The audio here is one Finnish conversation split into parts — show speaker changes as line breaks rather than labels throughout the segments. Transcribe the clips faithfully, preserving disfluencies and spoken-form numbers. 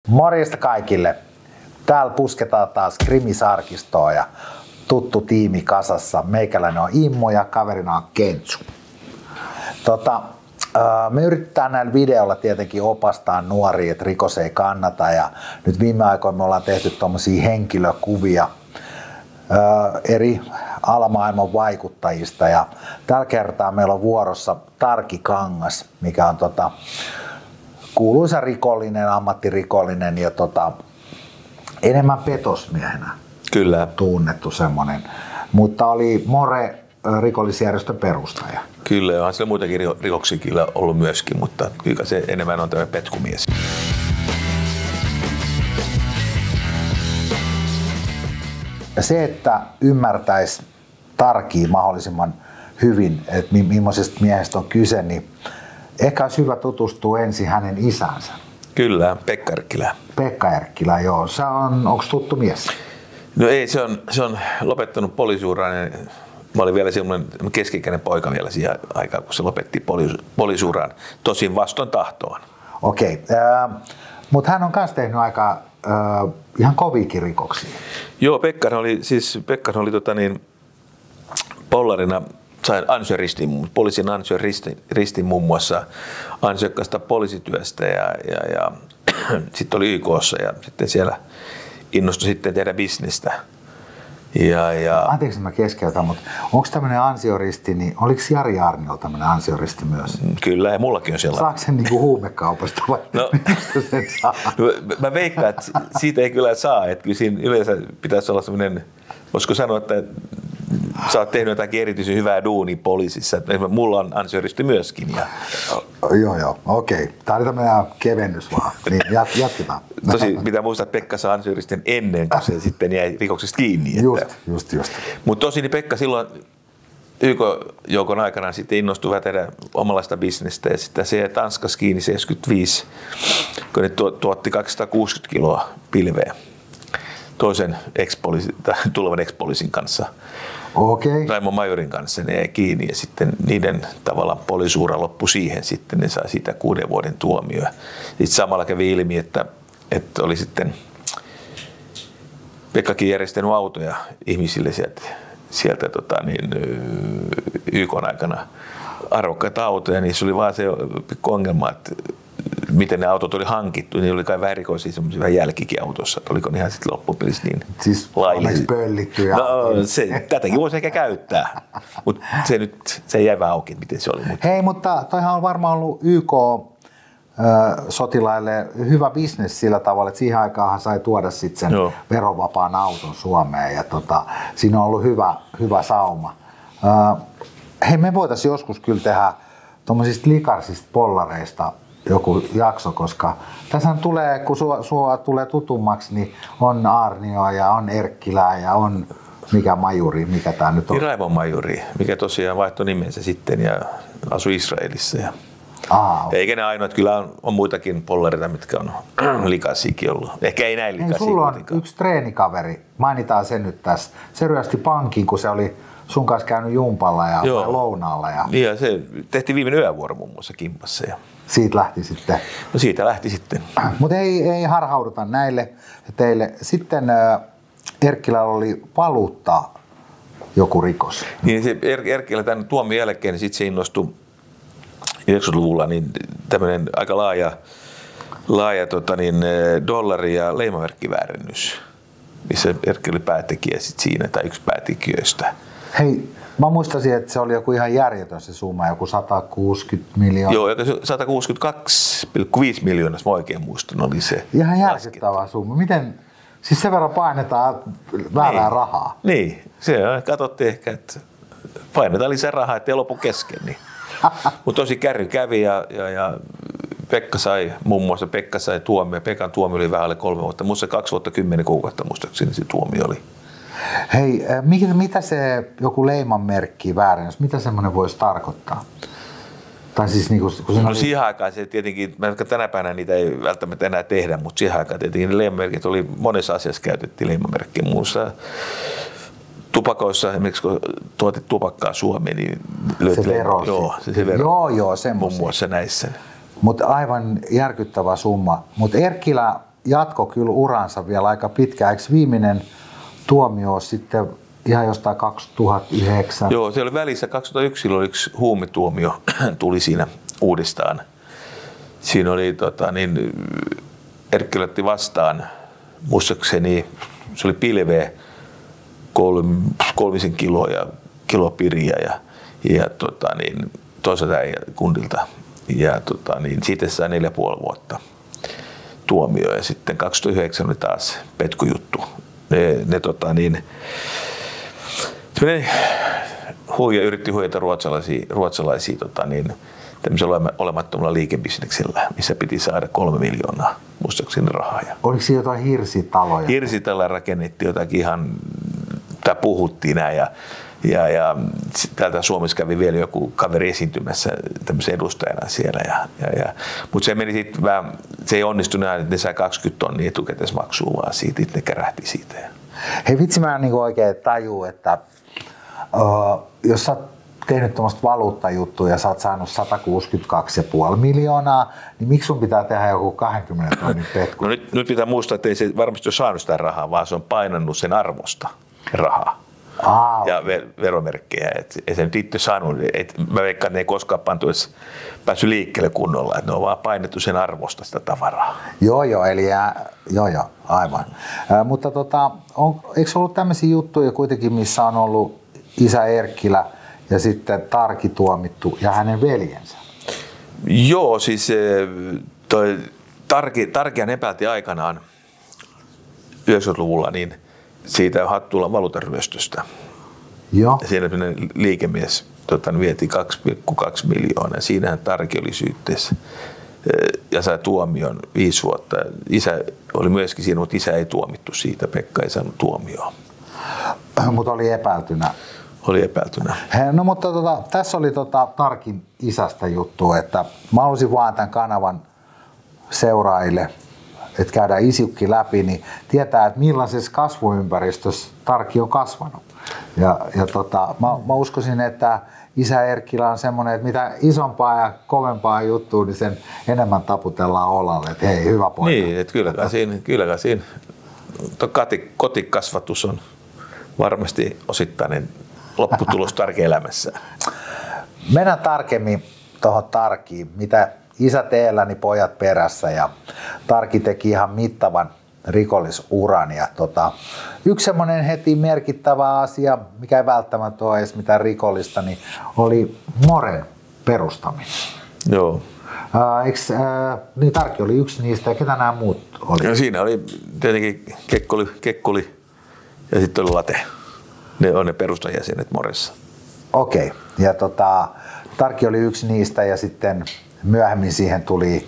Morjesta kaikille. Täällä pusketaan taas krimisarkistoa ja tuttu tiimi kasassa. Meikäläinen on Immo ja kaverina on Kentsu. Tota, me yritetään näillä videoilla tietenkin opastaa nuoria, että rikos ei kannata. Ja nyt viime aikoina me ollaan tehty tommosia henkilökuvia eri alamaailman vaikuttajista. Ja tällä kertaa meillä on vuorossa Tarki Kangas, mikä on tota, kuuluisa rikollinen, ammattirikollinen ja tota, enemmän petosmiehenä.
Kyllä.
Tunnettu semmoinen, mutta oli More rikollisjärjestön perustaja.
Kyllä, onhan siellä muitakin rikoksia kyllä ollut myöskin, mutta kyllä se enemmän on tämmöinen petkumies.
Ja se, että ymmärtäisi Tarkia mahdollisimman hyvin, että millaisesta miehestä on kyse, niin ehkä olisi hyvä tutustua ensin hänen isänsä.
Kyllä, Pekka Erkkilä.
Pekka Erkkilä, joo. Se on, onko tuttu mies?
No ei, se on, se on lopettanut poliisuuran. Mä olin vielä semmoinen keski-ikäinen poika vielä siihen aikaan, kun se lopetti poliisuuran, tosin vastoin tahtoon.
Okei, äh, mutta hän on myös tehnyt aika äh, ihan koviakin rikoksia.
Joo, Pekka oli, siis Pekka oli tota niin, pollarina, sain ansioristin, poliisin ansioristin ristin muun muassa ansiokkaasta poliisityöstä ja, ja, ja sitten oli Y K:ssa ja sitten siellä innostui sitten tehdä bisnestä. Ja, ja...
Anteeksi, mä keskeytän, mutta onko tämmöinen ansioristi, niin oliko Jari Arniolla tämmöinen ansioristi myös?
Kyllä, ja mullakin on sellainen.
Saako sen niinku huumekaupasta vai
no,
mistä sen saa?
No, mä veikkaan, että siitä ei kyllä saa, että kyllä siinä yleensä pitäisi olla semmoinen, voisiko sanoa, että sä oot tehnyt jotakin erityisen hyvää duunia poliisissa, että mulla on ansioristi myöskin. Ja...
Joo, joo, okei. Tämä oli tämmöinen kevennys vaan, niin jatketaan.
Tosi pitää muistaa, että Pekka saa ansioristin ennen kuin se sitten jäi rikoksesta kiinni.
Just,
että...
just, just.
Mutta tosin niin Pekka silloin Y K-joukon aikana sitten innostui tehdä omanlaista bisnestä ja sitten se jäi Tanskassa kiinni seitsemänkymmentäviisi, kun ne tuotti kaksisataakuusikymmentä kiloa pilveä toisen ex-poliisin, tulevan ex-poliisin kanssa.
Okay.
Raimon Majorin kanssa ne jäi kiinni ja sitten niiden tavallaan poliisuura loppui siihen sitten, ne sai siitä kuuden vuoden tuomio. Sitten samalla kävi ilmi, että, että oli sitten Pekkakin järjestänyt autoja ihmisille sieltä, sieltä tota, niin, Y K:n aikana arvokkaita autoja, niissä oli vaan se pikku ongelma, että miten ne autot oli hankittu, niin oli kai vähän erikoisia semmoisia vähän jälkikin autossa, että oliko ne ihan sitten loppupelissä niin
siis
laillisia.
Pöllittyjä.
No, se, tätäkin voisi ehkä käyttää, mutta se nyt se jäi vähän auki, miten se oli. Mutta.
Hei, mutta toihan on varmaan ollut Y K-sotilaille hyvä bisnes sillä tavalla, että siihen aikaan sai tuoda sitten sen Joo. verovapaan auton Suomeen ja tota, siinä on ollut hyvä, hyvä sauma. Hei, me voitaisiin joskus kyllä tehdä tuommoisista likaisista pollareista joku jakso, koska tässä tulee, kun sua, sua tulee tutummaksi, niin on Arnio ja on Erkkilää ja on mikä majuri, mikä tää nyt on?
Niin Raimon Majuri, mikä tosiaan vaihtoi nimensä sitten ja asui Israelissa. Ja
Aa, okay.
Eikä ne ainoat, kyllä on, on muitakin pollareita, mitkä on likaisiakin ollut. Ehkä ei näin likaisia.
Sulla on yksi treenikaveri, mainitaan sen nyt tässä. Se ryösti pankin, kun se oli sun kanssa käynyt jumpalla ja lounaalla. Ja...
Niin ja se tehtiin viimeinen yövuoro muun muassa kimpassa. Ja...
Siitä lähti sitten.
No siitä lähti sitten.
Mutta ei, ei harhauduta näille teille. Sitten äh, Erkkilällä oli valuutta joku rikos.
Niin se er, Erkkilä tämän tuomion jälkeen niin sitten se innostui yhdeksänkymmentäluvulla niin tämmöinen aika laaja, laaja tota niin, dollari- ja leimamerkkiväärennys, missä Erkkilä oli päätekijä sit siinä tai yksi päätekijöistä.
Hei, mä muistasin, että se oli joku ihan järjetön se summa, joku sata kuusikymmentä miljoonaa.
Joo, sata kuusikymmentäkaksi pilkku viisi miljoonaa, jos mä oikein muistan, oli se.
Ihan järkyttävä summa. Miten, siis sen verran painetaan väärää
niin.
rahaa.
Niin, se katsottiin ehkä, että painetaan lisää rahaa, ettei lopu kesken. Niin. Mutta tosi kärry kävi ja, ja, ja Pekka sai, muun muassa Pekka sai tuomio. Pekan tuomio oli vähän alle kolme vuotta, musta kaksi vuotta kymmenen kuukautta muistaakseni se tuomio oli.
Hei, mitä se joku leimanmerkki väärennys, mitä semmoinen voisi tarkoittaa? Tai siis niin kuin, kun
no
oli...
siihen aikaan se tietenkin, tänä päivänä niitä ei välttämättä enää tehdä, mutta siihen aikaan tietenkin ne leimamerkit oli, monessa asiassa käytettiin leimamerkkiä. Muussa tupakoissa, esimerkiksi kun tuotit tupakkaa Suomeen, niin
se vero.
Joo, se, se vero.
Joo, joo, semmoisia.
Muun muassa näissä.
Mutta aivan järkyttävä summa. Mutta Erkkilä jatko kyllä uransa vielä aika pitkään. Eikö viimeinen tuomio sitten ihan jostain kaksituhattayhdeksän?
Joo, se oli välissä kaksituhattayksi, silloin yksi huumetuomio tuli siinä uudestaan. Siinä oli tota, niin, Erkkilä otti vastaan, muistaakseni se oli pilveä kolm, kolmisen kiloa ja kilopiriä ja, ja tota, niin, toisaalta kundilta. Ja tota, niin, siitä sai neljä ja puoli vuotta tuomio ja sitten kaksituhattayhdeksän oli taas petkujuttu. Ne, ne tota, niin, huija yritti huijata ruotsalaisia, ruotsalaisia tota, niin, tämmöisellä olemattomalla liikebisneksellä, missä piti saada kolme miljoonaa muistaakseni rahaa.
Oliko siinä jotain hirsitaloja?
Hirsitaloja rakennettiin jotakin ihan, tai puhuttiin näin ja, ja, ja täältä Suomessa kävi vielä joku kaveri esiintymässä tämmöisen edustajana siellä. Ja, ja, ja. Mutta se meni sitten vähän, se ei onnistunut näin, että ne sai kaksikymmentä tonnia etukäteismaksua vaan siitä, että ne kärähti siitä.
Hei vitsi, mä en niin oikein tajuu, että uh, jos sä tehnyt tuommoista valuuttajuttua ja sä oot saanut sata kuusikymmentäkaksi pilkku viisi miljoonaa, niin miksi sun pitää tehdä joku kaksikymmentä tonnin petku?
No nyt, nyt pitää muistaa, että ei se varmasti ole saanut sitä rahaa, vaan se on painannut sen arvosta rahaa.
Aa,
ja veromerkkejä. Et ei se nyt itse saanut. Et mä veikkaan, että ne ei koskaan pantu edes päässyt liikkeelle kunnolla. Et ne on vaan painettu sen arvosta sitä tavaraa.
Joo, joo, eli jää, joo, joo, aivan. Ä, mutta tota, on, eikö ollut tämmöisiä juttuja kuitenkin, missä on ollut isä Erkkilä ja sitten Tarki tuomittu ja hänen veljensä?
Joo, siis toi Tarki, Tarkihan epäilti aikanaan yhdeksänkymmentäluvulla niin siitä Hattulan valuutaryöstöstä.
Joo.
Siinä liikemies tota, vietiin kaksi pilkku kaksi miljoonaa. Siinähän Tarki oli syytteessä ja sai tuomion viisi vuotta. Isä oli myöskin siinä, mutta isä ei tuomittu siitä. Pekka ei saanut tuomioon.
Mutta oli epäiltynä.
Oli epäiltynä.
He, no mutta tota, tässä oli tota, Tarkin isästä juttu, että mä halusin vaan tämän kanavan seuraajille, että käydään isukki läpi, niin tietää, että millaisessa kasvuympäristössä Tarki on kasvanut. Ja, ja tota, mä, mä uskoisin, että isä Erkkilä on semmoinen, että mitä isompaa ja kovempaa juttua, niin sen enemmän taputellaan olalle, että hei, hyvä poika.
Niin, että kylläkään siinä, kylläkään siinä kotikasvatus on varmasti osittainen lopputulos Tarkin elämässä.
Mennään tarkemmin tuohon Tarkiin, mitä isä teellä, niin pojat perässä, ja Tarki teki ihan mittavan rikollisuran. Ja tota, yksi semmoinen heti merkittävä asia, mikä ei välttämättä ole edes mitään rikollista, niin oli Moren perustaminen.
Joo.
Äh, eiks, äh, niin Tarki oli yksi niistä, ja ketä nämä muut oli?
No, siinä oli tietenkin Kekkoli, Kekkoli ja sitten oli Late. Ne on ne perustajäsenet Moressa.
Okei, okay. Ja tota, Tarki oli yksi niistä, ja sitten myöhemmin siihen tuli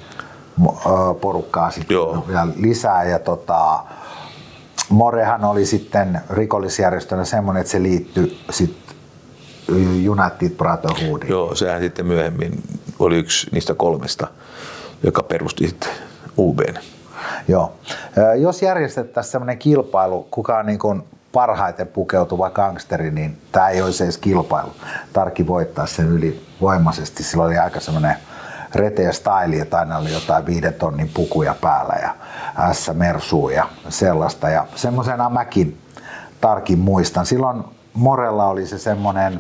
porukkaa sitten vielä lisää. Ja tota, Morehan oli sitten rikollisjärjestönä semmoinen, että se liittyi sitten United Brotherhoodiin.
Joo, sehän sitten myöhemmin oli yksi niistä kolmesta, joka perusti sitten U B:n.
Joo. Jos järjestettäisiin semmoinen kilpailu, kuka on niin kuin parhaiten pukeutuva gangsteri, niin tämä ei olisi edes kilpailu. Tarki voittaa sen ylivoimaisesti. Sillä oli aika semmoinen reteä style, että aina oli jotain viiden tonnin pukuja päällä ja S-mersuu ja sellaista. Ja semmoisena mäkin Tarkin muistan. Silloin Morella oli se semmoinen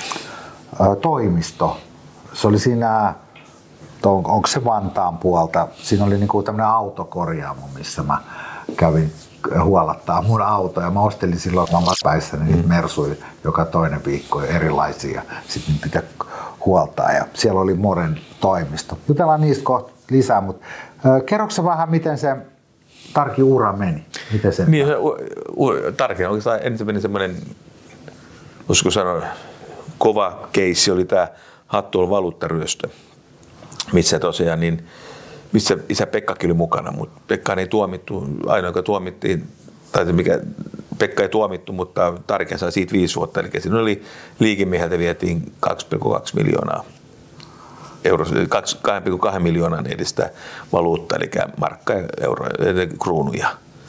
ö, toimisto. Se oli siinä, on, onko se Vantaan puolta, siinä oli niinku tämmöinen autokorjaamo, missä mä kävin huolattaa mun autoja. Mä ostelin silloin päissäni niitä mersuja joka toinen viikko erilaisia. Sitten pitää huoltaa ja siellä oli Moren toimisto. Jutellaan niistä kohta lisää, mutta äh, kerroksä vähän, miten se Tarkin ura meni? Miten se
niin, Tarkin oikeastaan ensimmäinen semmoinen, voisiko sanoa, kova keissi oli tämä Hattulan valuuttaryöstö, missä tosiaan niin missä isä Pekkakin oli mukana, mutta Pekka ei tuomittu, ainoa joka tuomittiin, tai mikä Pekka ei tuomittu, mutta Tarkia sai siitä viisi vuotta, eli siinä oli liikemieheltä vietiin kaksi pilkku kaksi miljoonaa euroa, kaksi pilkku kaksi miljoonaa edestä valuutta, eli markka ja euroa, kruunuja.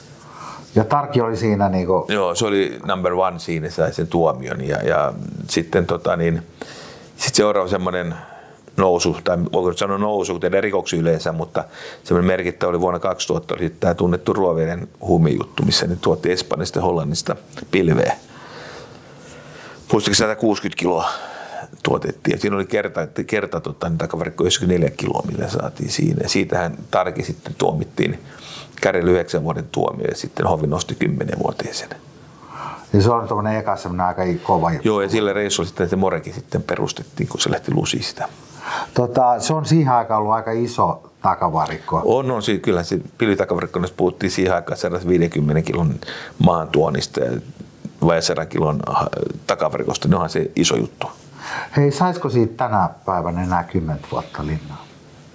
Ja Tarki oli siinä niinku...
Joo, se oli number one siinä, sai sen tuomion, ja, ja sitten tota niin, sit seuraava semmoinen nousu, tai voiko nyt sanoa nousu, kun tehdään rikoksia yleensä, mutta semmoinen merkittävä oli vuonna kaksituhatta, oli tämä tunnettu Ruoveden huumejuttu, missä ne tuotti Espanjasta ja Hollannista pilveä. Muistaakseni sata kuusikymmentä kiloa tuotettiin. Ja siinä oli kerta, kerta tota, niin takavarikko yhdeksänkymmentäneljä kiloa, millä saatiin siinä. Ja siitähän Tarki sitten tuomittiin Kärjelle yhdeksän vuoden tuomio ja sitten Hovi nosti kymmenen vuoteeseen.
Ja se on tuommoinen eka semmoinen aika kova.
Joo, ja sillä reissulla sitten se Morekin sitten perustettiin, kun se lähti lusista.
Tota, se on siihen aikaan ollut aika iso takavarikko.
On, on. Kyllä se pilvitakavarikko, jos puhuttiin siihen aikaan sata viisikymmentä kilon maantuonnista ja vai sata kilon takavarikosta, niin onhan se iso juttu.
Hei, saisiko siitä tänä päivänä enää kymmentä vuotta linnaa?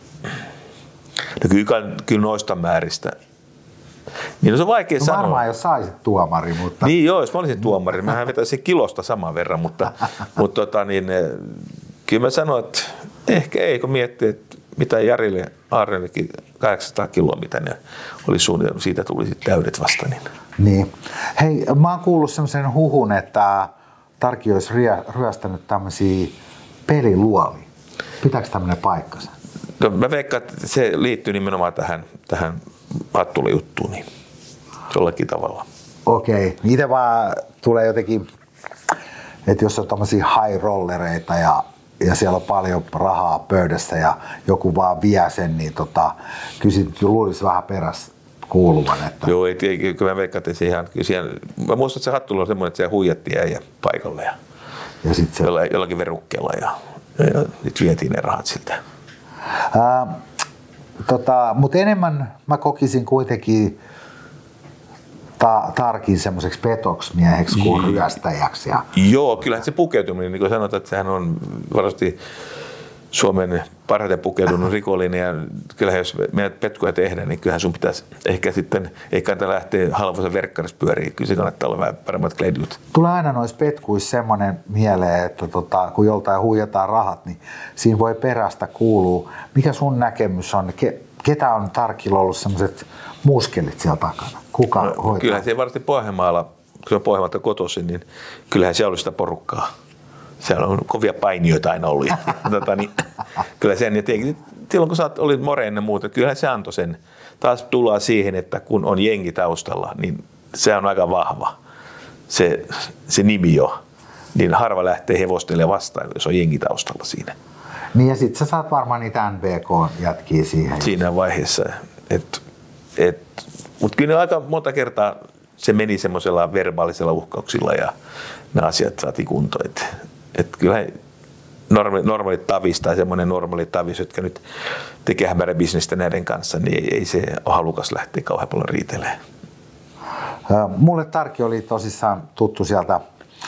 No kyllä, kyllä noista määristä. Niin no se on vaikea
no,
sanoa.
Varmaan jos saisit tuomari, mutta...
Niin joo, jos mä olisin tuomari, mähän vetäisin kilosta saman verran, mutta, mutta tota, niin, kyllä mä sanoin, että ehkä ei, kun miettii, että mitä Jarille Aarnellekin kahdeksansataa kiloa, mitä ne oli suunnitellut, siitä tuli sitten täydet vasta. Niin.
niin. Hei, mä oon kuullut semmoisen huhun, että Tarki olisi ryöstänyt tämmöisiä peliluolia. Pitääkö tämmöinen paikkansa?
No, mä veikkaan, että se liittyy nimenomaan tähän, tähän Hattula-juttuun niin jollakin tavalla.
Okei. Itse vaan tulee jotenkin, että jos on tämmöisiä high rollereita ja, ja siellä on paljon rahaa pöydässä ja joku vaan vie sen, niin tota, kyllä siitä luulisi vähän perässä kuuluvan. Että...
Joo, ei, ei, kyllä mä veikkaan, että se ihan, kyllä siellä, mä muistan, että se Hattula on semmoinen, että siellä huijattiin äijä paikalle ja, ja sit se... jollakin, jollakin verukkeella ja, ja, ja sitten vietiin ne rahat siltä.
Ää, tota, mutta enemmän mä kokisin kuitenkin ta- Tarkin semmoiseksi petoksmieheksi kuin ryöstäjäksi. Ja...
Joo, kyllähän se pukeutuminen, niin kuin sanotaan, että sehän on varmasti Suomen parhaiten pukeutunut rikollinen ja kyllähän jos meidät petkuja tehdään, niin kyllähän sun pitäisi ehkä sitten, ei kannata lähteä halvoisen verkkarissa pyöriin, kyllä se kannattaa olla vähän paremmat kledjut.
Tulee aina noissa petkuissa semmoinen mieleen, että tota, kun joltain huijataan rahat, niin siinä voi perästä kuuluu. Mikä sun näkemys on? Ke, ketä on Tarkilla ollut semmoiset muskelit siellä takana? Kuka no, hoitaa?
Kyllähän se varmasti Pohjanmaalla, kun se on Pohjanmaalta kotoisin, niin kyllähän siellä oli sitä porukkaa. Siellä on kovia painijoita aina ollut. tota, niin, kyllä sen, ja tietenkin, silloin kun sä olit Moreen ja muuta, kyllähän se antoi sen. Taas tullaan siihen, että kun on jengi taustalla, niin se on aika vahva. Se, se nimi jo. Niin harva lähtee hevostelemaan vastaan, jos on jengi taustalla siinä.
Niin ja sit sä saat varmaan niitä N B K-jätkiä siihen.
Siinä vaiheessa. Et, et, mutta kyllä aika monta kertaa se meni semmoisella verbaalisella uhkauksilla ja ne asiat saatiin kuntoon. Et, et kyllä normaali, normaalit tavis tai semmoinen normaali tavis, jotka nyt tekee hämäräbisnestä näiden kanssa, niin ei, ei se ole halukas lähteä kauhean paljon riitelemään.
Mulle Tarki oli tosissaan tuttu sieltä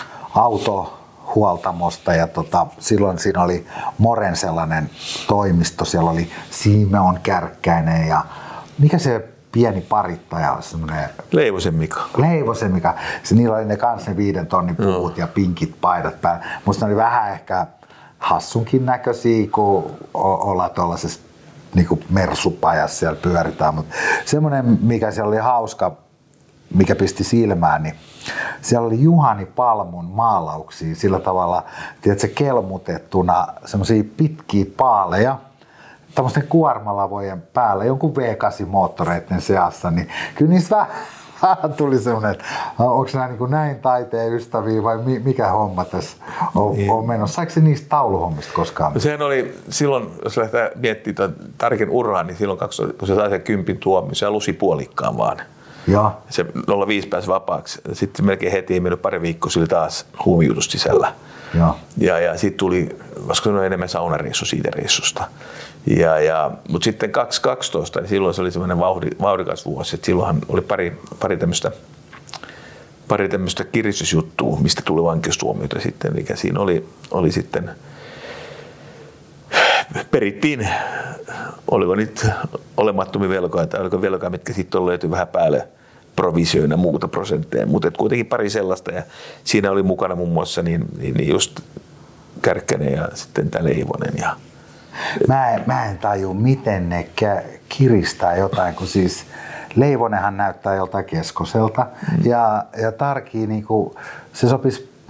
autohuoltamosta ja tota, silloin siinä oli Moren sellainen toimisto, siellä oli Simeon Kärkkäinen ja mikä se pieni parittaja on semmoinen...
Leivosen Mika.
Leivosen Mika. Se, niillä oli ne kans ne viiden tonnin puut no. ja pinkit paidat päällä. Musta ne oli vähän ehkä hassunkin näköisiä, kun ollaan tuollaisessa niin mersupajassa siellä pyöritään. Mutta semmoinen, mikä siellä oli hauska, mikä pisti silmään, niin siellä oli Juhani Palmun maalauksia sillä tavalla, tiedätkö, kelmutettuna semmoisia pitkiä paaleja, tämmöisten kuormalavojen päällä, jonkun V kahdeksan moottoreiden seassa, niin kyllä niistä vähän tuli semmoinen, että onko nämä niin kuin näin taiteen ystäviä vai mikä homma tässä on, niin. on menossa. Saiko se niistä tauluhommista koskaan?
No sehän oli silloin, jos lähdetään miettimään tuon Tarkin uraa, niin silloin kun se sai sen kympin tuomion, se alusi puolikkaan vaan.
Ja.
Se nolla viisi pääsi vapaaksi. Sitten melkein heti ei mennyt pari viikkoa, sillä taas huumijutusta sisällä. Ja, ja, ja sitten tuli, voisiko sanoa enemmän saunareissu siitä reissusta. Ja, ja, mutta sitten kaksituhattakaksitoista, niin silloin se oli semmoinen vauhdi, vauhdikas vuosi, että silloinhan oli pari, pari tämmöistä pari tämmöistä kiristysjuttua, mistä tuli vankeustuomioita sitten, mikä siinä oli, oli sitten, perittiin, oliko nyt olemattomia velkoja, tai oliko velkoja, mitkä sitten löytyi vähän päälle provisioina muuta prosentteja, mutta kuitenkin pari sellaista, ja siinä oli mukana muun muassa niin, niin just Kärkkänen ja sitten tämä Leivonen. Ja
Mä en, mä en taju, miten ne kiristää jotain, kun siis Leivonenhan näyttää joltain keskoselta mm. ja, ja Tarki, niin kuin, se sopisi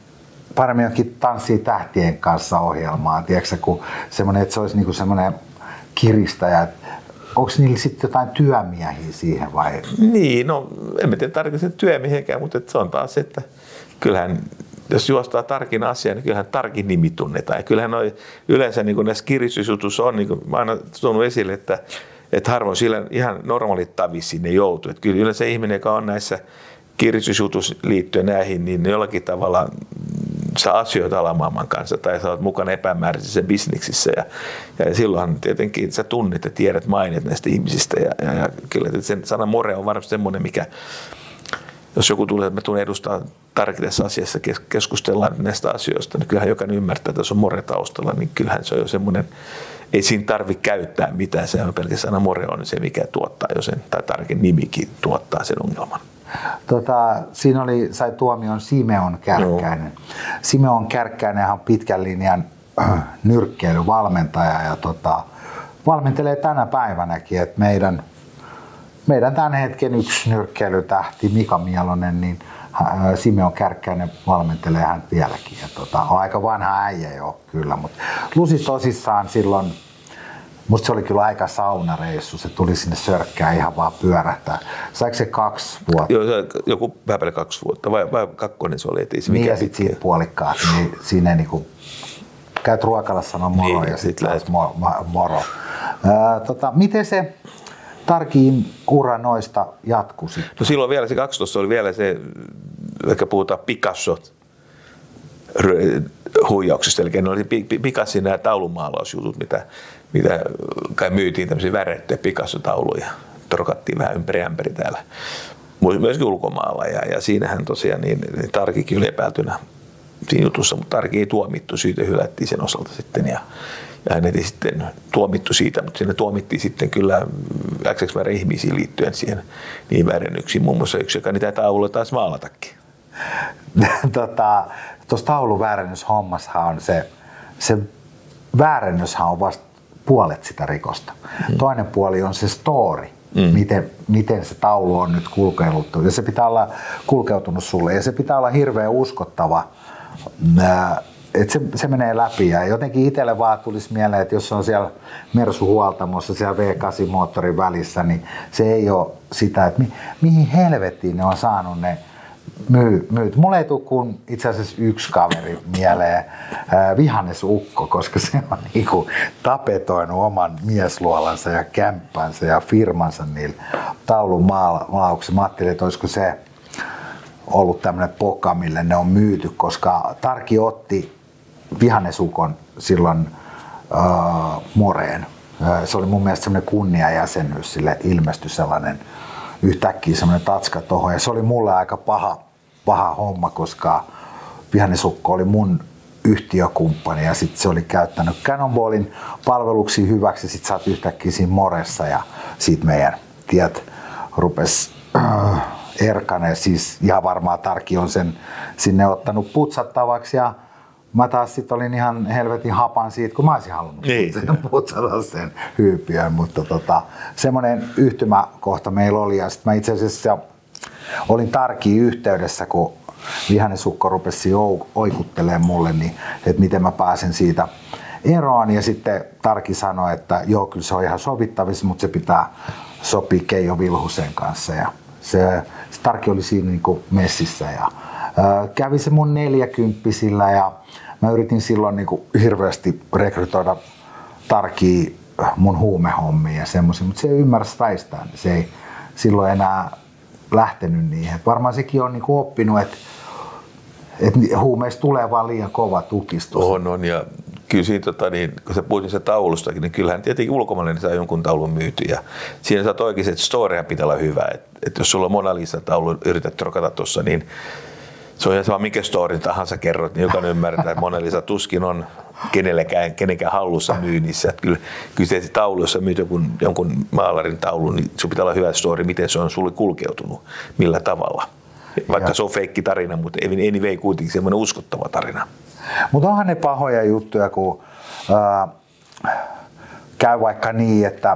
paremmin jokin Tanssii tähtien kanssa -ohjelmaa, tiedätkö, kun semmoinen, että se olisi niinku semmoinen kiristäjä. Onko niillä sitten jotain työmiehiä siihen vai?
Niin, no en mä tiedä tarkasti työmiehekään, mutta se on taas se, että kyllähän jos juostaa Tarkin asiaa, niin kyllähän Tarkin nimi tunnetaan. Ja kyllähän noi, yleensä niin näissä kiristysjutuissa on, niin kuin mä aina tuonut esille, että, että harvoin sillä ihan normaalit tavis sinne joutuu. Että kyllä yleensä ihminen, joka on näissä kiristysjutuissa liittyen näihin, niin jollakin tavalla sä asioit alamaailman kanssa tai sä oot mukana epämääräisissä bisneksissä ja, ja silloinhan tietenkin sä tunnet ja tiedät mainit näistä ihmisistä ja, ja, ja kyllä sen sana more on varmasti semmoinen, mikä jos joku tulee, että me tulen edustaa tärkeässä asiassa, keskustellaan näistä asioista, niin kyllähän jokainen ymmärtää, että jos on more taustalla, niin kyllähän se on jo semmoinen, ei siinä tarvitse käyttää mitään, se on pelkästään more on se, mikä tuottaa jo sen, tai Tarkin nimikin tuottaa sen ongelman.
Tota, siinä oli, sai tuomion Simeon Kärkkäinen. No. Simeon Kärkkäinen on pitkän linjan äh, nyrkkeilyvalmentaja ja tota, valmentelee tänä päivänäkin, että meidän, meidän tämän hetken yksi nyrkkeilytähti Mika Mielonen, niin äh, Simeon Kärkkäinen valmentelee hän vieläkin. Ja tota, on aika vanha äijä jo kyllä, mutta lusi tosissaan silloin. Musta se oli kyllä aika saunareissu, se tuli sinne sörkkään ihan vaan pyörähtää. Saiko se kaksi vuotta?
Joo, joku vähän päälle kaksi vuotta, vai, vai kakkonen se oli, ettei se
niin
mikään
ja sitten siitä puolikkaat, niin siinä niinku käyt ruokalassa sanoa moro niin, ja sitten sit mo, moro. Ää, tota, miten se Tarkin ura noista jatkui sitten?
No silloin vielä se kaksitoista oli vielä se, ehkä puhutaan Picasso huijauksista, eli ne oli Picassin nämä taulumaalausjutut, mitä mitä kai myytiin tämmöisiä värrettyjä Picasso-tauluja, torkattiin vähän ympäri ämpäri täällä, myöskin ulkomailla, ja, ja siinähän tosiaan niin, niin Tarkikin oli epäiltynä siinä jutussa, mutta Tarki ei tuomittu, syytä hylättiin sen osalta sitten, ja, ja hänet ei sitten tuomittu siitä, mutta siinä tuomittiin sitten kyllä X X määrä ihmisiä liittyen siihen niin väärennyksiin, muun muassa yksi, joka niitä tauluja taas maalatakin.
Tota, tuossa tauluväärennyshommassa on se, se väärennyshän on vasta puolet sitä rikosta. Mm. Toinen puoli on se story, mm. miten, miten se taulu on nyt kulkeutunut. Ja se pitää olla kulkeutunut sulle ja se pitää olla hirveän uskottava, että se, se menee läpi. Ja jotenkin itselle vaan tulisi mieleen, että jos on siellä Mersu-huoltamossa, siellä V kahdeksan moottorin välissä, niin se ei ole sitä, että mi, mihin helvettiin ne on saanut ne Myy, myyt. Mulle ei tule kuin itse asiassa yksi kaveri mieleen, ää, Vihannes Ukko, koska se on niinku tapetoinut oman miesluolansa ja kämppänsä ja firmansa niillä taulun maalauksilla. Mä ajattelin, että olisiko se ollut tämmöinen poka, mille ne on myyty, koska Tarki otti Vihannes Ukon silloin ää, Moreen. Ää, se oli mun mielestä semmoinen kunniajäsenyys, sille ilmestyi sellainen yhtäkkiä semmoinen tatska tohon ja se oli mulle aika paha, paha homma, koska Vihannesukko oli mun yhtiökumppani ja sitten se oli käyttänyt Cannonballin palveluksia hyväksi ja sitten sä oot yhtäkkiä siinä Moressa ja sit meidän tiet rupes äh, erkane, siis ihan varmaan Tarki on sen sinne ottanut putsattavaksi ja mä taas sit olin ihan helvetin hapan siitä, kun mä olisin halunnut niin. putsata sen hyypiön, mutta tota, semmoinen yhtymäkohta meillä oli ja sit mä itse asiassa olin Tarkiin yhteydessä, kun Vihannesukko rupesi oikuttelemaan mulle, niin, että miten mä pääsen siitä eroon ja sitten Tarki sanoi, että joo, kyllä se on ihan sovittavissa, mutta se pitää sopia Keijo Vilhusen kanssa ja se, se Tarki oli siinä niin kuin messissä ja ää, kävi se mun neljäkymppisillä ja mä yritin silloin niin kuin hirveästi rekrytoida Tarkia mun huumehommiin ja semmoisia, mutta se ei ymmärrä väistää, niin se ei silloin enää lähtenyt niihin. Et varmaan sekin on niin kuin oppinut, että, että huumeista tulee vaan liian kova tukistus.
On, on ja kyllä siinä, tota, niin, kun sä puhuit se taulustakin, niin kyllähän tietenkin ulkomaille saa jonkun taulun myyty ja siinä sä oikein, että storya pitää olla hyvä. Että et jos sulla on Mona Lisa-taulu, yrität trokata tuossa, niin se on ihan sama, mikä story tahansa kerrot, niin jokainen ymmärtää, että Mona Lisa tuskin on kenellekään, kenenkään hallussa myynnissä. Että kyllä, kyllä se taulu, jos sä myyt jonkun, jonkun maalarin taulun, niin sun pitää olla hyvä story, miten se on sulle kulkeutunut, millä tavalla. Vaikka ja. Se on feikki tarina, mutta anyway kuitenkin semmoinen uskottava tarina.
Mutta onhan ne pahoja juttuja, kun äh, käy vaikka niin, että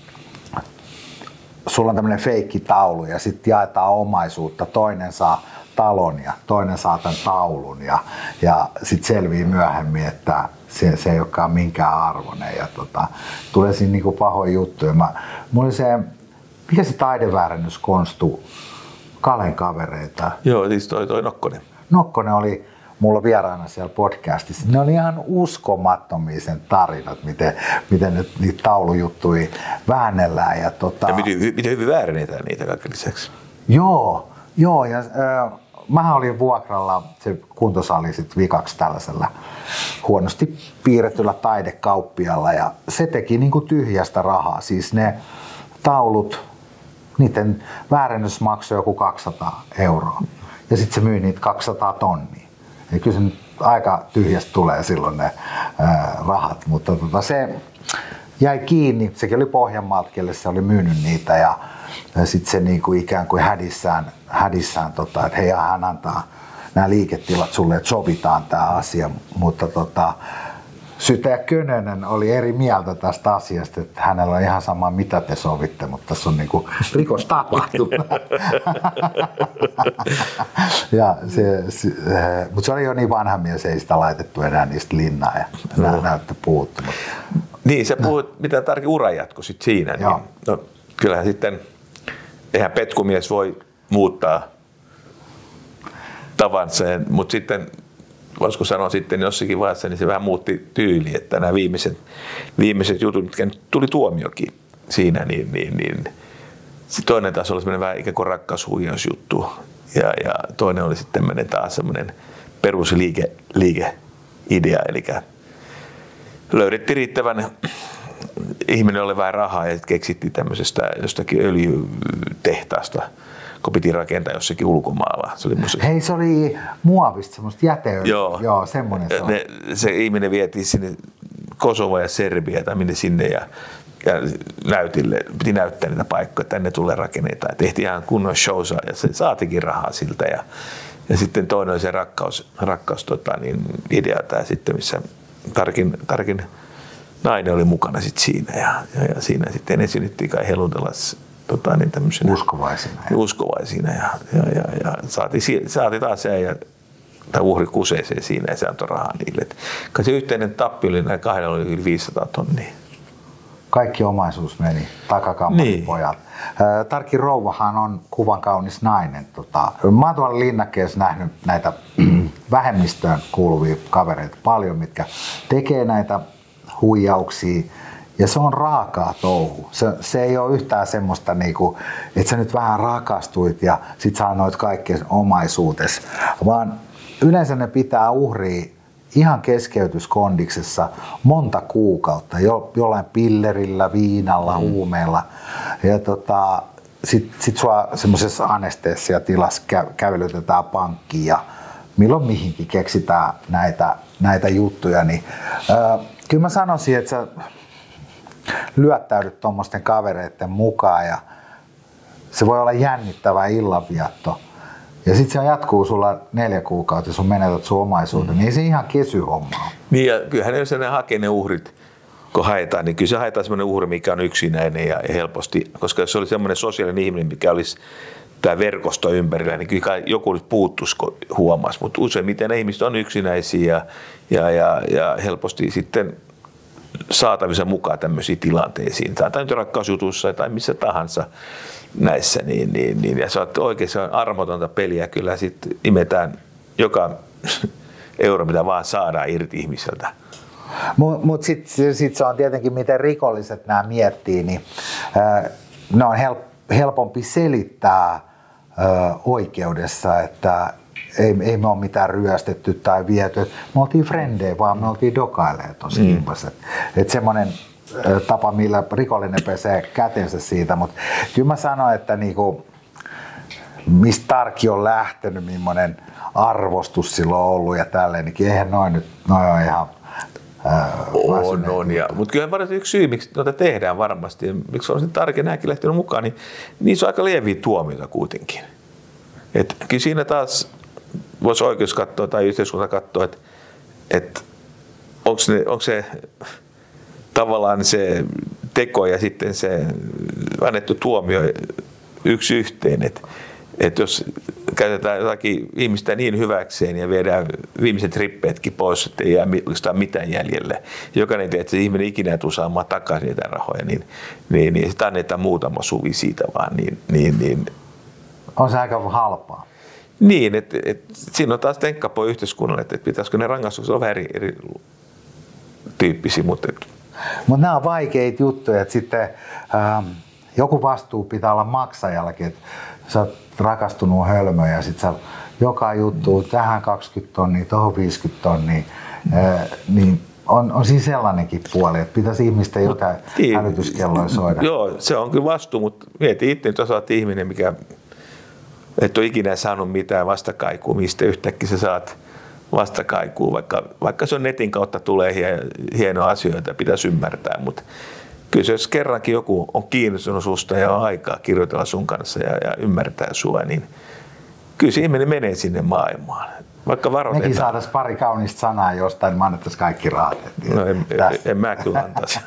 sulla on tämmöinen feikkitaulu ja sitten jaetaan omaisuutta. Toinen saa talon ja toinen saa tämän taulun ja, ja sitten selvii myöhemmin, että se, se ei olekaan minkään arvoinen ja tota, tulee siinä niinku pahoja juttuja. Mä, mulla oli se, mikä se taideväärennys konstu, Kalen kavereita.
Joo, siis toi, toi Nokkonen.
Nokkonen oli mulla vieraana siellä podcastissa. Ne oli ihan uskomattomia sen tarinat, miten, miten nyt niitä taulujuttuja väännellään. Ja, tota...
ja miten, miten hyvin väärennetään niitä kaiken lisäksi.
Joo, joo ja äh, mähän olin vuokralla se kuntosali sit vikaksi tällaisella huonosti piirrettyllä taidekauppialla ja se teki niinku tyhjästä rahaa. Siis ne taulut, niiden väärennys maksoi joku kaksisataa euroa ja sitten se myi niitä kaksisataa tonnia. Ja kyllä se nyt aika tyhjästä tulee silloin ne ää, rahat, mutta tota, se jäi kiinni. Sekin oli Pohjanmaalta, kelle se oli myynyt niitä ja, ja sitten se niinku ikään kuin hädissään, hädissään tota, että hei, hän antaa nämä liiketilat sulle, että sovitaan tämä asia, mutta tota, syyttäjä Könönen oli eri mieltä tästä asiasta, että hänellä on ihan sama mitä te sovitte, mutta tässä on niinku rikos tapahtunut. ja se, se, mutta se oli jo niin vanha mies, ei sitä laitettu enää niistä linnaa ja no. näyttö puuttu.
Niin, sä puhut, no. mitä tarkin uranjatko sit siinä. Niin, no, kyllähän sitten, eihän petkumies voi muuttaa tavansa, mutta sitten voisiko sanoa sitten jossakin vaiheessa, niin se vähän muutti tyyli, että nämä viimeiset, viimeiset jutut, mitkä tuli tuomiokin siinä, niin, niin, niin se toinen taas oli semmoinen vähän ikään kuin rakkaushuijausjuttu ja, ja toinen oli sitten tämmöinen taas semmoinen perusliike, liikeidea, eli löydettiin riittävän ihminen oli vähän rahaa ja keksittiin tämmöisestä jostakin öljytehtaasta, kun piti rakentaa jossakin ulkomailla. Se oli
Hei, se oli muovista, semmoista jäteöljyä.
Joo,
Joo semmoinen se on.
Ne, se ihminen vietiin sinne Kosovo ja Serbia tai minne sinne ja, ja näytille, piti näyttää niitä paikkoja, että tänne tulee rakennetaan. Tehtiin ihan kunnon showsa ja se saatikin rahaa siltä. Ja, ja sitten toinen oli se rakkaus, rakkaus tota, niin, idea, tämä sitten, missä Tarkin, Tarkin nainen oli mukana sit siinä ja, ja, ja siinä sitten esitettiin kai helutella tota, niin
uskovaisina.
Ja, uskovaisina ja, ja, ja, ja saatiin, saatiin taas se ja tai uhri kuseeseen siinä ja se antoi rahaa niille. Et, se yhteinen tappi oli näin kahdella oli yli viisisataa tonnia.
Kaikki omaisuus meni takakammarin niin. Pojat. Tarkin rouvahan on kuvan kaunis nainen. Tota, mä oon tuolla linnakkeessa nähnyt näitä vähemmistöön kuuluvia kavereita paljon, mitkä tekee näitä huijauksia. Ja se on raakaa touhu. Se, se ei ole yhtään semmoista, niinku, että sä nyt vähän rakastuit ja sit sä annoit kaikkien omaisuutes. Vaan yleensä ne pitää uhria ihan keskeytyskondiksessa monta kuukautta. Jo, jollain pillerillä, viinalla, mm. huumeilla. Ja tota, sit, sit sua semmoisessa anestesiatilassa kä- kävelytetään pankkiin ja milloin mihinkin keksitään näitä, näitä juttuja. Niin, äh, kyllä mä sanoisin, että sä lyöttäydyt tuommoisten kavereiden mukaan ja se voi olla jännittävä illanvietto. Ja sitten se jatkuu sulla neljä kuukautta ja sun menetät sun omaisuuden, mm. niin ei se ihan kesy hommaa.
Niin ja kyllähän ne, ne hakee ne uhrit, kun haetaan, niin kyllä se haetaan semmoinen uhri, mikä on yksinäinen ja helposti, koska jos se oli semmoinen sosiaalinen ihminen, mikä olisi tämä verkosto ympärillä, niin kyllä joku nyt puuttuisi, kun huomasi, mutta useimmiten ne ihmiset on yksinäisiä ja, ja, ja, ja helposti sitten saatavissa mukaan tämmöisiin tilanteisiin, tai nyt rakkausjutussa tai missä tahansa näissä, niin, niin, niin ja se on oikein se on armotonta peliä, kyllä sitten imetään joka euro, mitä vaan saadaan irti ihmiseltä.
Mutta mut sitten sit se on tietenkin, miten rikolliset nämä miettii, niin äh, ne on help, helpompi selittää äh, oikeudessa, että ei, ei me ole mitään ryöstetty tai viety. Me oltiin frendejä, vaan me oltiin dokaileja tuossa mm. kimpassa. Että semmoinen äh, tapa, millä rikollinen pesee kätensä siitä. Mutta kyllä mä sanoin, että niinku, mistä Tarkki on lähtenyt, millainen arvostus sillä on ollut ja tälleen, niin eihän noin nyt, noin on ihan
On, on. Ja, mutta kyllä varmasti yksi syy, miksi noita tehdään varmasti, ja miksi on Tarkin nämäkin lähtenyt mukaan, niin niissä on aika lieviä tuomioita kuitenkin. Et kyllä siinä taas voisi oikeus katsoa tai yhteiskunta katsoa, että et, onko se tavallaan se teko ja sitten se annettu tuomio yksi yhteen. Et, että jos käytetään jotakin ihmistä niin hyväkseen ja viedään viimeiset rippeetkin pois, että ei jää oikeastaan mitään jäljelle. Jokainen tiedät, että se ihminen ikinä ei tule saamaan takaisin niitä rahoja, niin, niin, niin sitä annetaan muutama suvi siitä vaan. Niin, niin, niin.
On se aika halpaa.
Niin, että et, siinä on taas tenkkapoi yhteiskunnalle, että et pitäisikö ne rangaistukset olla vähän eri, eri tyyppisiä. Mutta
Mut nämä on vaikeita juttuja, että sitten ähm, joku vastuu pitää olla maksajallakin, että sä oot rakastunut hölmöön ja sitten sä joka juttu tähän kaksikymmentä tonnia, tuohon viisikymmentä tonnia, äh, niin on, on siinä sellainenkin puoli, että pitäisi ihmisten jotain
niin,
hälytyskelloja soida.
Joo, se on kyllä vastuu, mutta mieti itse, että sä oot ihminen, mikä et ole ikinä saanut mitään vastakaikua, mistä yhtäkkiä sä saat vastakaikua, vaikka, vaikka se on netin kautta tulee hienoja asioita, pitäisi ymmärtää, mutta kyllä se, jos kerrankin joku on kiinnostunut susta ja on aikaa kirjoitella sun kanssa ja, ja ymmärtää sua, niin kyllä se ihminen menee sinne maailmaan. Vaikka varoitetaan.
Mekin saataisiin pari kaunista sanaa jostain, niin me annettaisiin kaikki raateet.
No en, en, en mä kyllä antaisi.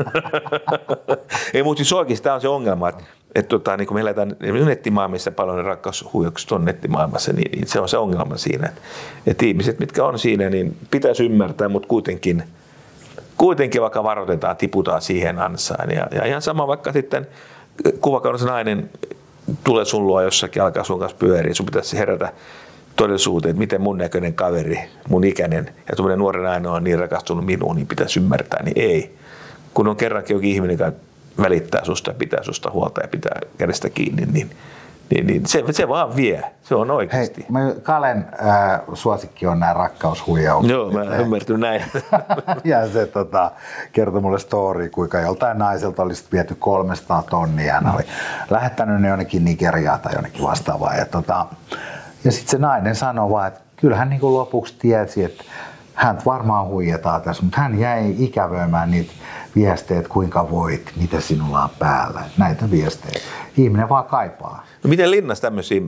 Ei, mutta siis oikeasti tämä on se ongelma, että, että tota, niin kun me eletään nettimaailmassa paljon ne rakkaushuijaukset on nettimaailmassa, niin, niin se on se ongelma siinä, että, että ihmiset, mitkä on siinä, niin pitäisi ymmärtää, mutta kuitenkin, kuitenkin vaikka varoitetaan, tiputaan siihen ansaan. Ja, ja ihan sama vaikka sitten kuvakaunis nainen tulee sun luo jossakin, alkaa sun kanssa pyöriä, sun pitäisi herätä todellisuuteen, että miten mun näköinen kaveri, mun ikäinen ja tuommoinen nuori nainen on niin rakastunut minuun, niin pitäisi ymmärtää, niin ei. Kun on kerrankin jokin ihminen, joka välittää susta ja pitää susta huolta ja pitää kädestä kiinni, niin, niin, niin se, se vaan vie. Se on oikeasti.
Hei, mä, Kalen äh, suosikki on nämä rakkaushuijaukset.
Joo, mä en ymmärtänyt näin.
Ja se tota, kertoi mulle story, kuinka joltain naiselta olisi viety kolmesataa tonnia. Hän oli lähettänyt ne jonnekin Nigeriaan tai jonnekin vastaavaan. Ja, tota, ja sitten se nainen sanoi vaan, että kyllä hän niin kuin lopuksi tiesi, että hän varmaan huijataan tässä, mutta hän jäi ikävöimään niitä viestejä, että kuinka voit, mitä sinulla on päällä. Näitä viestejä. Ihminen vaan kaipaa.
No miten linnassa tämmöisiä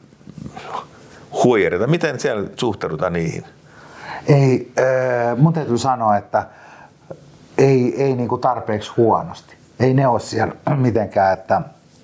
huijareita, miten siellä suhtaudutaan niihin?
Ei, äh, mun täytyy sanoa, että ei, ei niinku tarpeeksi huonosti. Ei ne ole siellä mitenkään, että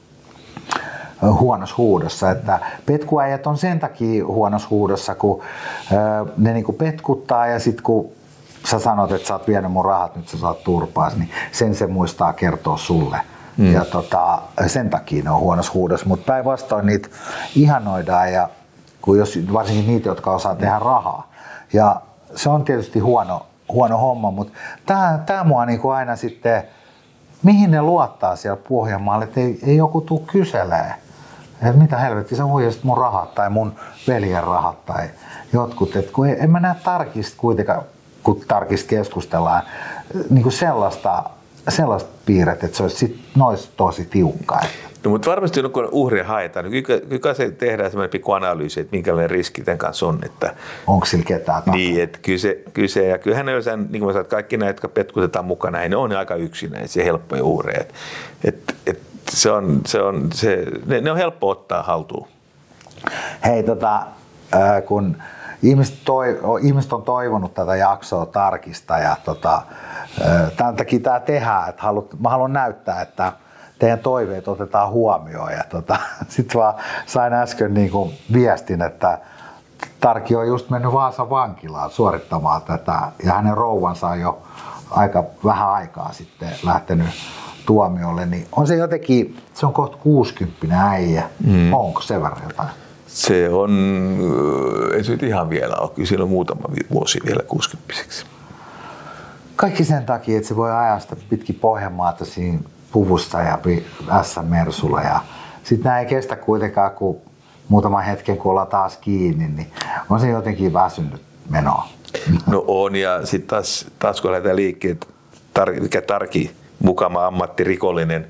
huonossa huudossa. Että petkuäijät on sen takia huonossa huudossa, kun äh, ne niinku petkuttaa ja sitten kun sä sanot, että sä oot vienyt mun rahat, nyt sä saat turpaas, niin sen se muistaa kertoa sulle. Mm. Ja tota, sen takia ne on huonossa huudossa, mutta päinvastoin niitä ihanoidaan, ja kun jos, varsinkin niitä, jotka osaa tehdä rahaa. Ja se on tietysti huono, huono homma, mutta tää, tää mua niinku aina sitten, mihin ne luottaa siellä Pohjanmaalla, että ei, ei joku tuu kyselee. Että mitä helvetti, sä huijasit mun rahat tai mun veljen rahat tai jotkut. Et kun en mä näe tarkista kuitenkaan, kun tarkista keskustellaan, niin kuin sellaista, sellaista piirrettä, että se olisi sit nois tosi tiukkaa.
No, mutta varmasti kun uhria haetaan, niin kyllä se tehdään sellainen pikku analyysi, että minkälainen riski tämän kanssa on. Että
onko sillä ketään takana?
Niin, että kyllä se, kyllä se, ja kyllähän yleensä, niin kuin mä sanoin, kaikki näitä, jotka petkutetaan mukana, ne on aika yksinäisiä, helppoja uhreja. Et, et, et se on, se on, se, ne, ne on helppo ottaa haltuun.
Hei, tota, kun ihmiset, toi, ihmiset on toivonut tätä jaksoa tarkistaa ja tota, tämän takia tämä tehdään, että haluat, mä haluan näyttää, että teidän toiveet otetaan huomioon. Ja tota, sitten vaan sain äsken niin kuin viestin, että Tarki on just mennyt Vaasan vankilaan suorittamaan tätä ja hänen rouvansa on jo aika vähän aikaa sitten lähtenyt tuomiolle. Niin on se jotenkin, se on kohta kuusikymppinen äijä. Mm. Onko sen verran jotain?
Se on, ei se nyt ihan vielä ole, kyllä siellä on muutama vuosi vielä kuusikymppiseksi.
Kaikki sen takia, että se voi ajaa sitä pitkin Pohjanmaata siinä puvussa ja äs äm-mersulla. Ja sitten nämä ei kestä kuitenkaan, kun muutaman hetken kun ollaan taas kiinni, niin on se jotenkin väsynyt menoa.
No on, ja sitten taas, taas kun lähdetään liikkeelle, tar, mikä Tarki mukama ammattirikollinen,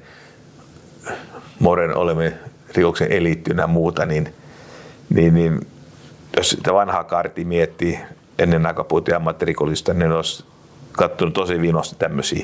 Moren olemme rikoksen eliittynä ja muuta, niin, niin, niin jos sitä vanhaa kaartia miettii ennen aikapuutia ammattirikollista, niin olisi katsonut tosi vinosti tämmöisiä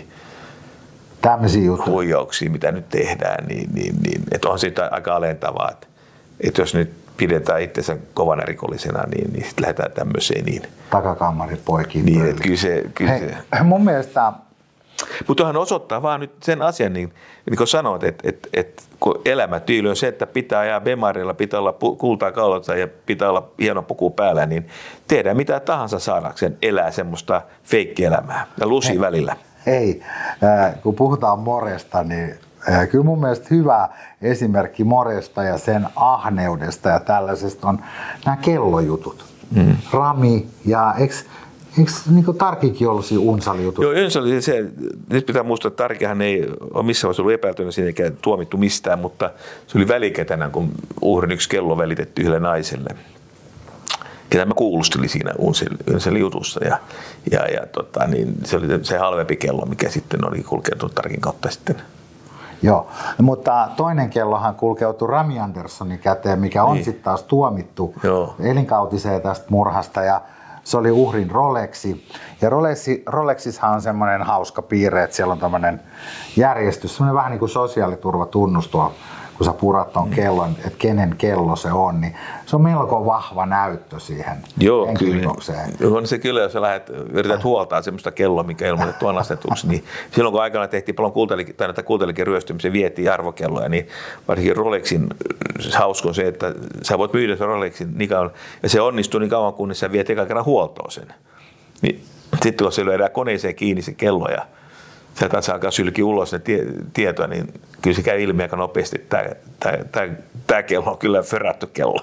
huijauksia, mitä nyt tehdään, niin, niin, niin että on siitä aika alentavaa, että, että jos nyt pidetään itsensä kovana rikollisena, niin, niin sitten lähdetään tämmöiseen. Niin,
Takakammarin poikiin.
Niin, että kyllä se, kyllä
Hei,
se.
Mun mielestä
Mutta tuohan osoittaa vaan nyt sen asian, niin, niin kuin sanoit, että, että, että kun elämätyyli on se, että pitää ajaa bemarilla, pitää olla kultaa kaulassa ja pitää olla hieno puku päällä, niin tehdään mitä tahansa saadakseen elää semmoista feikkielämää ja lusi välillä.
Hei, äh, kun puhutaan moresta, niin äh, kyllä mun mielestä hyvä esimerkki moresta ja sen ahneudesta ja tällaisesta on nämä kellojutut. Mm. Rami ja eikö Eikö niin Tarkikin ollut siinä Unsali-jutussa?
Joo, Unsali, se, nyt pitää muistaa, että Tarkihan ei ole missään vaiheessa ollut epäiltynä siinä eikä tuomittu mistään, mutta se oli välikätänä, kun uhrin yksi kello välitetty yhdelle naiselle, ketä mä kuulustelin siinä Unsali-jutussa. Ja, ja, ja tota, niin se oli se halvempi kello, mikä sitten oli kulkeutunut Tarkin kautta sitten.
Joo, mutta toinen kellohan kulkeutui Rami Anderssonin käteen, mikä on niin sitten taas tuomittu Joo. elinkautiseen tästä murhasta. Ja se oli uhrin Rolexi. Ja Rolexi, Rolexissahan on semmoinen hauska piirre, että siellä on tämmöinen järjestys, semmoinen vähän niin kuin sosiaaliturvatunnus tuolla, kun sä purat ton kellon, että kenen kello se on, niin se on melko vahva näyttö siihen
Joo, kyllä. On se kyllä, jos sä lähdet, yrität huoltaa semmoista kelloa, mikä ilmoitettu annastetuksi, niin silloin kun aikana tehtiin paljon kultelikin, tai näitä kultelikin ryöstymisiä, vietiin arvokelloja, niin varsinkin Rolexin hauska on se, että sä voit myydä sen Rolexin niin kauan, ja se onnistuu niin kauan, kunnes sä viet ekan kerran huoltoon sen. Niin, sitten kun se lyödään koneeseen kiinni se kello, ja sä taas alkaa sylkiä ulos ne tie, tietoa, niin kyllä se käy ilmi aika nopeasti, että tämä, tämä, tämä, tämä kello on kyllä ferrattu kello.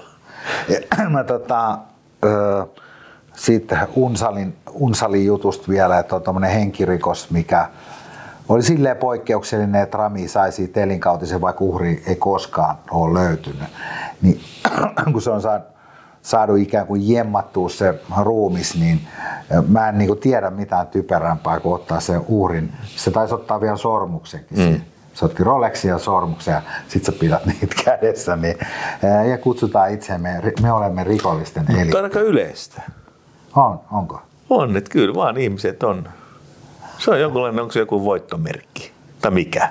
Mä tota, ö, sitten Unsalin, Unsalin jutusta vielä, että on tommoinen henkirikos, mikä oli silleen poikkeuksellinen, että Rami sai siitä elinkautisen, vaikka uhri ei koskaan ole löytynyt. Niin kun se on saanut, saanut ikään kuin jemmattua se ruumis, niin mä en niin kuin tiedä mitään typerämpää kuin ottaa sen uhrin. Se taisi ottaa vielä sormuksenkin. Mm. Se otti Rolexia ja sormuksen ja sit sä pidät niitä kädessä. Niin, ja kutsutaan itseämme, me olemme rikollisten eli.
Mutta aika yleistä.
On, onko?
On, että kyllä vaan ihmiset on. Se on jonkunlainen, onko se joku voittomerkki? Tai mikä?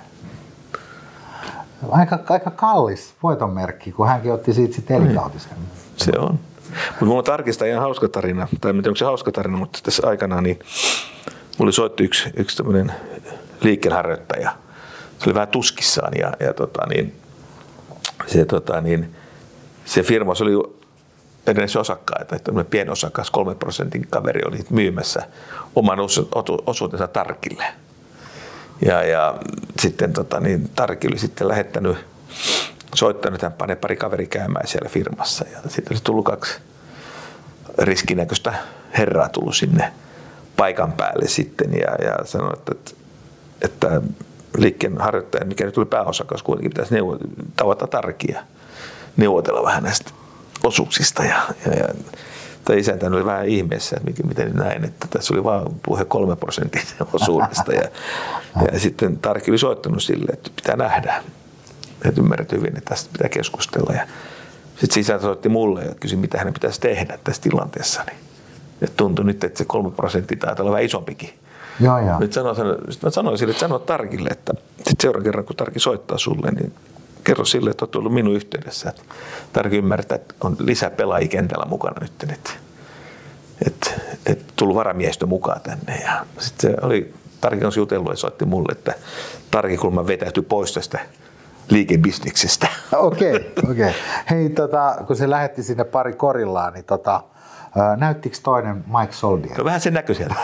Aika, aika kallis voitonmerkki, kun hänkin otti siitä sitten elinkautisen.
Se on. Mutta mulla on tarkistaa ihan hauska tarina, tai en tiedä onko se hauska tarina, mutta tässä aikanaan niin mulle soitti yksi, yksi tämmöinen liikkeenharjoittaja. Se oli vähän tuskissaan ja, ja tota, niin, se, tota, niin, se firma se oli edelleen osakkaita, että pieni osakas, kolme prosentin kaveri oli myymässä oman osuutensa Tarkille. Ja, ja sitten tota, niin, Tarki oli sitten lähettänyt, soittanut, että pane pari kaveri käymään siellä firmassa. Ja sitten oli tullut kaksi riskinäköistä herraa tullut sinne paikan päälle sitten ja, ja sanoi, että, että liikkeen harjoittaja, mikä nyt tuli pääosakas, kuitenkin pitäisi neuvo, tavata Tarkia, neuvotella vähän näistä osuuksista. Ja, ja, ja tämä isäntä oli vähän ihmeessä, että miten näin, että tässä oli vaan puhe kolme prosentin osuudesta. Ja, ja sitten Tarkki oli soittanut sille, että pitää nähdä, että ymmärrät hyvin, että tästä pitää keskustella. Ja sitten isäntä soitti mulle ja kysyi, mitä hänen pitäisi tehdä tässä tilanteessa. Niin, että tuntui nyt, että se kolme prosenttia taitaa olla vähän isompikin.
Joo, joo.
Nyt sanoin, mä sanoin sille, että sano Tarkille, että seuraavan kerran kun Tarki soittaa sulle, niin kerro sille, että olet ollut minun yhteydessä. Että Tarki ymmärtää, että on lisää pelaajia kentällä mukana nyt. Että, että, että tullut varamiestö mukaan tänne. Ja sitten se oli, Tarki on jutellut ja soitti mulle, että Tarki kulma vetäytyi pois tästä liikebisniksestä.
Okei, okay, okei. Okay. Hei, tota, kun se lähetti sinne pari korillaan, niin tota, näyttikö toinen Mike Soldier?
No vähän sen näköiseltä.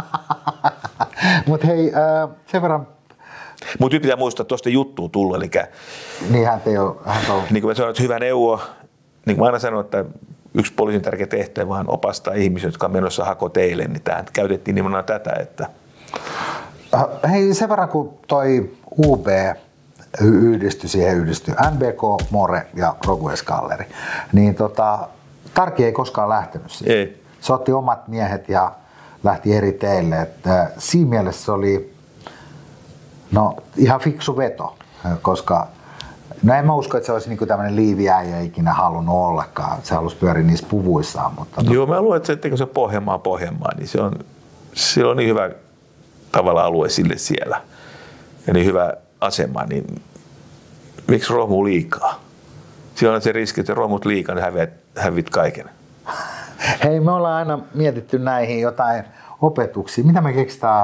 Mutta hei, sen verran.
Mutta nyt pitää muistaa, että tuosta juttua tullut. Eli
niin hän ei ole. Hän on...
Niin kuin mä sanoin, että hyvä neuvo. Niin kuin mä aina sanon, että yksi poliisin tärkeä tehtävä vaan opastaa ihmisiä, jotka on menossa hako teille. Niin tähän käytettiin nimenomaan tätä. Että...
Hei, sen verran kun toi U B yhdistyi, siihen yhdistyi N B K, More ja Rogues Gallery, niin tota, Tarki ei koskaan lähtenyt siihen.
Ei.
Se otti omat miehet ja lähti eri teille. Että siinä mielessä se oli no, ihan fiksu veto, koska no en mä usko, että se olisi niinku tämmöinen liiviäijä ikinä halunnut ollakaan. Se halusi pyöriä niissä puvuissaan. Mutta
joo, mä luulen, että se, se Pohjanmaa Pohjanmaa, niin se on, se on niin hyvä tavalla alue sille siellä ja niin hyvä asema, niin miksi rohmuu liikaa? Siellä on se riski, että rohmut liikaa, niin hävit, hävit kaiken.
Hei, me ollaan aina mietitty näihin jotain opetuksia. Mitä me keksitään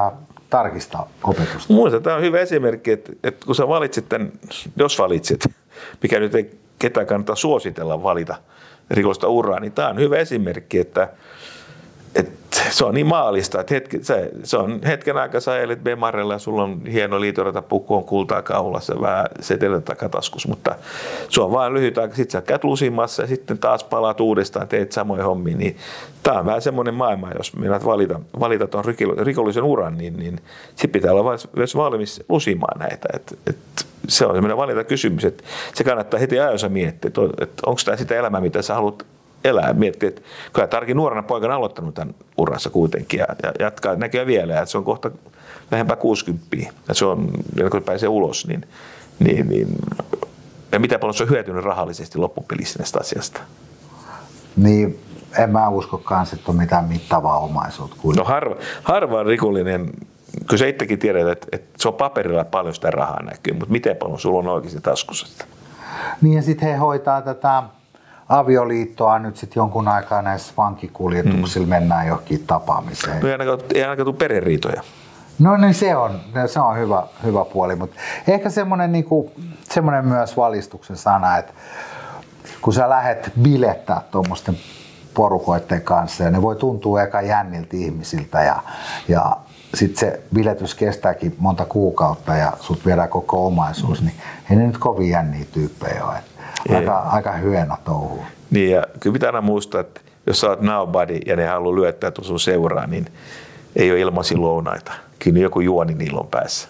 tarkista opetusta?
Muista tämä on hyvä esimerkki, että, että kun sä valitset tämän, jos valitset, mikä nyt ei ketään kannata suositella valita rikollista uraa, niin tämä on hyvä esimerkki, että, että se on niin maallista, että hetki, se, se on hetken aikaa sä elet Bemarella ja sulla on hieno liitorata pukku, on kultaa kaulassa, vähän setellä takataskus, mutta se on vain lyhyt aika, sitten sä käyt lusimassa ja sitten taas palaat uudestaan, teet samoja hommia, niin tämä on vähän semmoinen maailma, jos meinaat valita, valita tuon rikollisen uran, niin, niin sitten pitää olla myös valmis lusimaan näitä, että et, se on semmoinen valintakysymys, että se kannattaa heti ajoissa miettiä, että, että onko tämä sitä elämää, mitä sä haluat elää. Miettiä, että kyllä Tarkin nuorena poikana aloittanut tämän urassa kuitenkin ja, ja jatkaa näköjään vielä, että se on kohta lähempää kuusikymmentä, ja se on, kun pääsee ulos, niin, niin, niin ja mitä paljon se on hyötynyt rahallisesti loppupelissä näistä asiasta.
Niin, en mä uskokaan, että on mitään mittavaa omaisuutta.
No harva, harva rikollinen, kyllä sä itsekin tiedät, että, että se on paperilla paljon sitä rahaa näkyy, mutta miten paljon sulla on oikeasti taskussa?
Niin ja sitten he hoitaa tätä avioliittoa nyt sitten jonkun aikaa näissä vankikuljetuksilla hmm. mennään johonkin tapaamiseen.
No ei ainakaan, ei ainakaan tule perheriitoja.
No niin se on, se on hyvä, hyvä puoli, mutta ehkä semmoinen niinku, semmoinen myös valistuksen sana, että kun sä lähdet bilettää tuommoisten porukoiden kanssa ja ne voi tuntua eka jänniltä ihmisiltä ja, ja sitten se biletys kestääkin monta kuukautta ja sut viedään koko omaisuus, niin ei ne nyt kovin jänniä tyyppejä ole. Aika, aika hyönä touhua.
Niin ja kyllä pitää aina muistaa, että jos sä oot nobody ja ne haluaa lyöttäytyä sun seuraan, niin ei ole ilmaisia lounaita. Kyllä joku juoni niillä on päässä.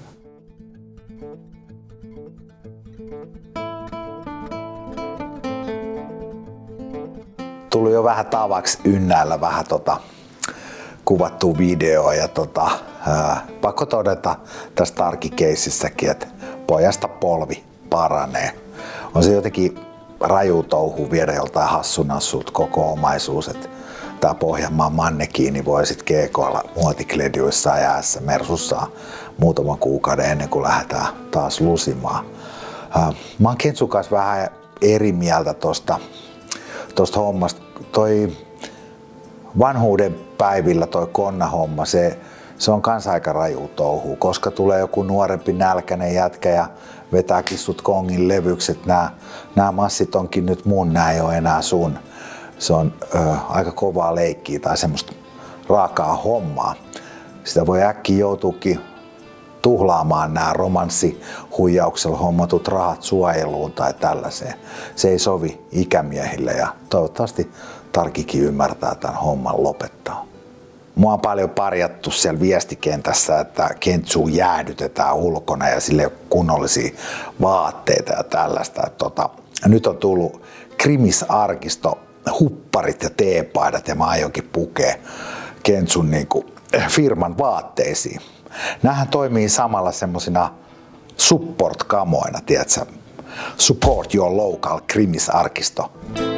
Tuli jo vähän tavaksi ynnäillä vähän tota kuvattua videoa ja tota, ää, pakko todeta tässä Tarki-keississäkin, että pojasta polvi paranee. On se jotenkin raju touhu viedä joltain hassunassulta koko omaisuus, että tää Pohjanmaan mannekiini voi sit G K:lla muotikledjuissa ja jäässä Mersussaan muutaman kuukauden ennen kuin lähdetään taas lusimaan. Mä oon Kentsun kanssa vähän eri mieltä tosta, tosta hommasta. Toi vanhuuden päivillä toi konnahomma, se, se on kans aika raju touhu, koska tulee joku nuorempi nälkäinen jätkä ja vetääkin sut kongin levykset. Nää, nää massit onkin nyt mun, nää ei ole enää sun. Se on ö, aika kovaa leikkiä tai semmoista raakaa hommaa. Sitä voi äkkiä joutuukin tuhlaamaan nämä romanssihuijauksella hommatut rahat suojeluun tai tällaiseen. Se ei sovi ikämiehille ja toivottavasti Tarkikin ymmärtää tämän homman lopettaa. Mua on paljon parjattu siellä viestikentässä, että Kentsu jäädytetään ulkona ja sille ei ole kunnollisia vaatteita ja tällaista. Tota, nyt on tullut Krimis-arkisto, hupparit ja teepaidat ja mä aionkin pukea Kentsun niin kuin firman vaatteisiin. Nämähän toimii samalla semmosina support-kamoina, tiedätkö? Support your local Krimis-arkisto.